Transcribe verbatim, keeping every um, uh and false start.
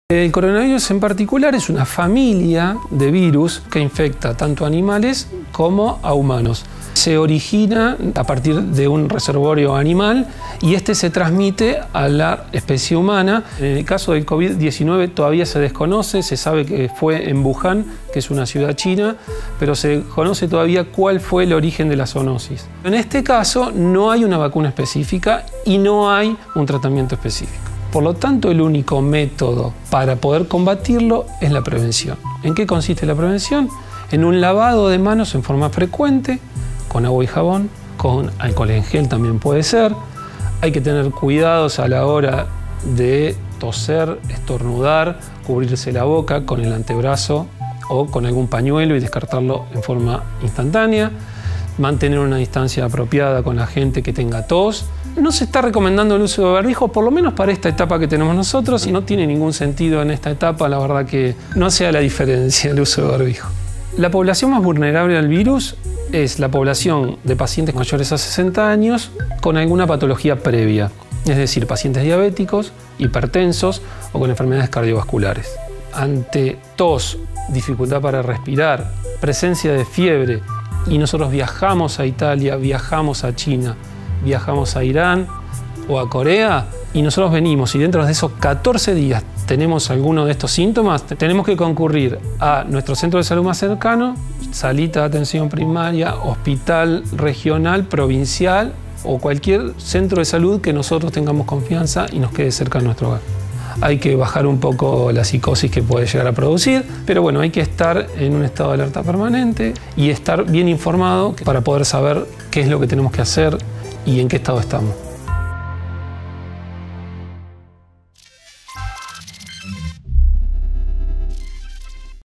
El coronavirus en particular es una familia de virus que infecta tanto a animales como a humanos. Se origina a partir de un reservorio animal y este se transmite a la especie humana. En el caso del COVID diecinueve todavía se desconoce, se sabe que fue en Wuhan, que es una ciudad china, pero se conoce todavía cuál fue el origen de la zoonosis. En este caso no hay una vacuna específica y no hay un tratamiento específico. Por lo tanto, el único método para poder combatirlo es la prevención. ¿En qué consiste la prevención? En un lavado de manos en forma frecuente, con agua y jabón, con alcohol en gel también puede ser. Hay que tener cuidados a la hora de toser, estornudar, cubrirse la boca con el antebrazo o con algún pañuelo y descartarlo en forma instantánea. Mantener una distancia apropiada con la gente que tenga tos. No se está recomendando el uso de barbijo, por lo menos para esta etapa que tenemos nosotros, y no tiene ningún sentido en esta etapa, la verdad que no hace la diferencia el uso de barbijo. La población más vulnerable al virus es la población de pacientes mayores a sesenta años con alguna patología previa, es decir, pacientes diabéticos, hipertensos o con enfermedades cardiovasculares. Ante tos, dificultad para respirar, presencia de fiebre, y nosotros viajamos a Italia, viajamos a China, viajamos a Irán o a Corea y nosotros venimos y dentro de esos catorce días tenemos alguno de estos síntomas, tenemos que concurrir a nuestro centro de salud más cercano, salita de atención primaria, hospital regional, provincial o cualquier centro de salud que nosotros tengamos confianza y nos quede cerca de nuestro hogar. Hay que bajar un poco la psicosis que puede llegar a producir, pero bueno, hay que estar en un estado de alerta permanente y estar bien informado para poder saber qué es lo que tenemos que hacer y en qué estado estamos.